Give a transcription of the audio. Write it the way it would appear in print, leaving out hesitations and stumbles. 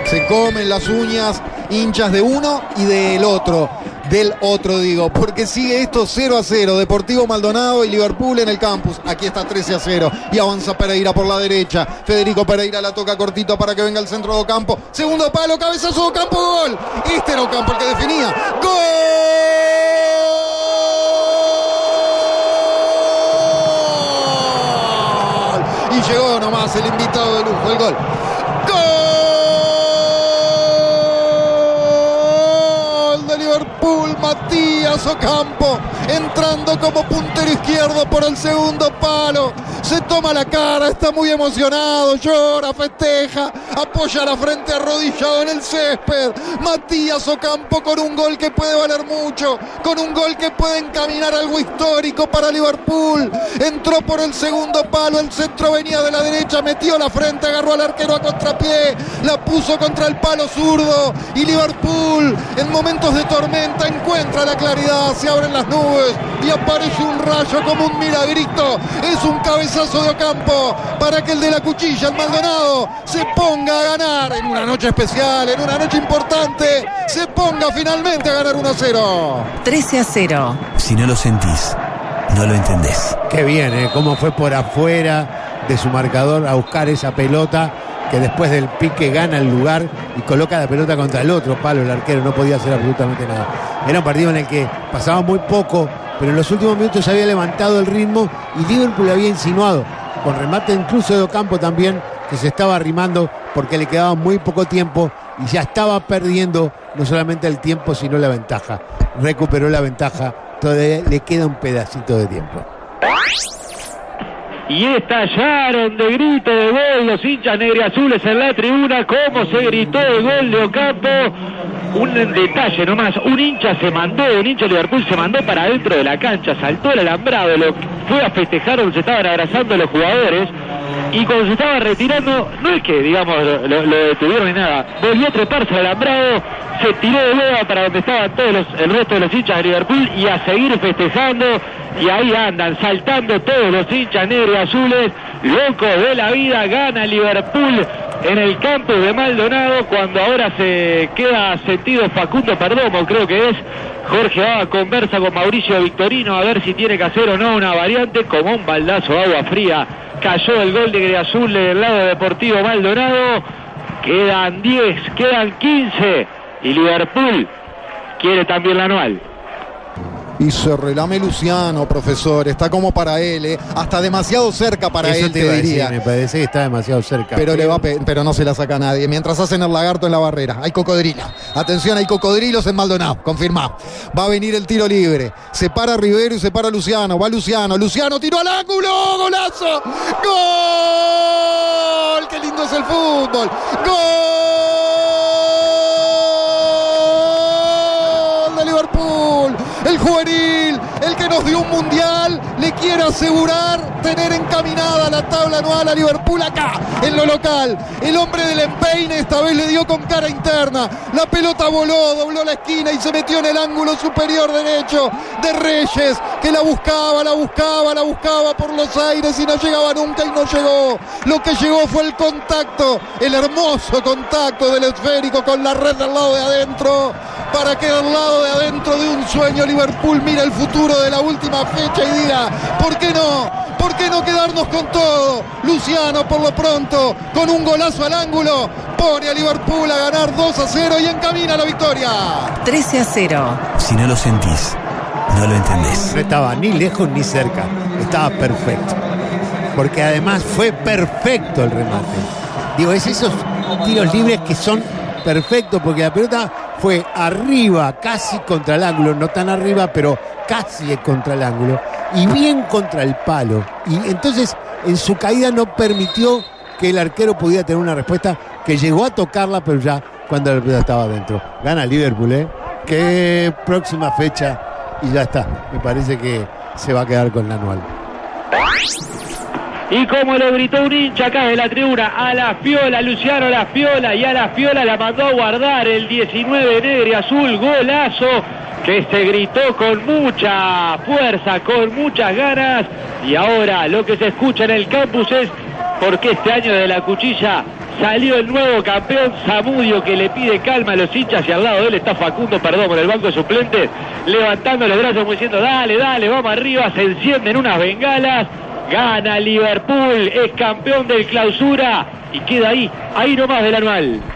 Se comen las uñas hinchas de uno y del otro. Del otro digo, porque sigue esto 0-0, Deportivo Maldonado y Liverpool en el campus. Aquí está 13-0 y avanza Pereira por la derecha. Federico Pereira la toca cortito para que venga el centro de Ocampo. Segundo palo, cabezazo de Ocampo, gol. Este era Ocampo el que definía. ¡Gol! Y llegó nomás el invitado de lujo, el gol. Liverpool, Matías Ocampo, entrando como puntero izquierdo por el segundo palo. Se toma la cara, está muy emocionado, llora, festeja, apoya la frente arrodillado en el césped. Matías Ocampo con un gol que puede valer mucho, con un gol que puede encaminar algo histórico para Liverpool. Entró por el segundo palo, el centro venía de la derecha, metió la frente, agarró al arquero a contrapié, la puso contra el palo zurdo y Liverpool en momentos de tormenta encuentra la claridad, se abren las nubes y aparece un rayo como un milagrito. Es un cabezazo de Ocampo para que el de la cuchilla, el Maldonado, se ponga a ganar en una noche especial, en una noche importante, se ponga finalmente a ganar 1-0. 13-0. Si no lo sentís, no lo entendés. Qué bien, cómo fue por afuera de su marcador a buscar esa pelota, que después del pique gana el lugar y coloca la pelota contra el otro palo. El arquero no podía hacer absolutamente nada. Era un partido en el que pasaba muy poco, pero en los últimos minutos se había levantado el ritmo y Liverpool había insinuado, con remate incluso de Ocampo también, que se estaba arrimando porque le quedaba muy poco tiempo y ya estaba perdiendo no solamente el tiempo sino la ventaja. Recuperó la ventaja, todavía le queda un pedacito de tiempo. Y estallaron de grito de gol los hinchas negriazules en la tribuna. Cómo se gritó el gol de Ocampo. Un detalle nomás, un hincha de Liverpool se mandó para adentro de la cancha, saltó el alambrado, lo fue a festejar donde se estaban abrazando los jugadores. Y cuando se estaba retirando, no es que, digamos, lo detuvieron ni nada, volvió a treparse al alambrado, se tiró de nuevo para donde estaban el resto de los hinchas de Liverpool y a seguir festejando. Y ahí andan, saltando todos los hinchas negros y azules, locos de la vida. Gana Liverpool en el campo de Maldonado, cuando ahora se queda sentido Facundo Perdomo, creo que es. Jorge Baba conversa con Mauricio Victorino a ver si tiene que hacer o no una variante. Como un baldazo de agua fría cayó el gol de Negriazul del lado Deportivo Maldonado. Quedan 10, quedan 15 y Liverpool quiere también la anual. Y se relame Luciano, profesor, está como para él, hasta demasiado cerca para Eso él, te diría. Me parece que está demasiado cerca. Pero no se la saca nadie. Mientras hacen el lagarto en la barrera, hay cocodrilo. Atención, hay cocodrilos en Maldonado, confirmado. Va a venir el tiro libre. Se para Rivero y se para Luciano. Va Luciano. Luciano tiró al ángulo. ¡Golazo! ¡Gol! ¡Qué lindo es el fútbol! ¡Gol de Liverpool! El juvenil, el que nos dio un mundial, le quiere asegurar tener encaminada la tabla anual a Liverpool acá, en lo local. El hombre del empeine esta vez le dio con cara interna. La pelota voló, dobló la esquina y se metió en el ángulo superior derecho de Reyes, que la buscaba por los aires y no llegaba nunca y no llegó. Lo que llegó fue el contacto, el hermoso contacto del esférico con la red del lado de adentro, para que del lado de adentro de un sueño Liverpool mira el futuro de la última fecha y diga, ¿por qué no? ¿Por qué no quedarnos con todo? Luciano, por lo pronto, con un golazo al ángulo, pone a Liverpool a ganar 2-0 y encamina la victoria. 13-0. Si no lo sentís, no lo entendés. No estaba ni lejos ni cerca, estaba perfecto. Porque además fue perfecto el remate. Digo, es esos tiros libres que son perfectos, porque la pelota fue arriba, casi contra el ángulo, no tan arriba, pero casi contra el ángulo, y bien contra el palo. Y entonces, en su caída no permitió que el arquero pudiera tener una respuesta, que llegó a tocarla, pero ya cuando la pelota estaba adentro. Gana Liverpool, Qué próxima fecha, y ya está. Me parece que se va a quedar con la anual. Y como lo gritó un hincha acá de la tribuna, a la Fiola, Luciano la Fiola, y a la Fiola la mandó a guardar el 19 negro y azul, golazo que se gritó con mucha fuerza, con muchas ganas. Y ahora lo que se escucha en el campus es porque este año de la cuchilla Salió el nuevo campeón Zamudio, que le pide calma a los hinchas, y al lado de él está Facundo Perdomo en el banco de suplentes, levantando los brazos como diciendo dale, dale, vamos arriba. Se encienden unas bengalas. Gana Liverpool, es campeón del Clausura y queda ahí nomás del anual.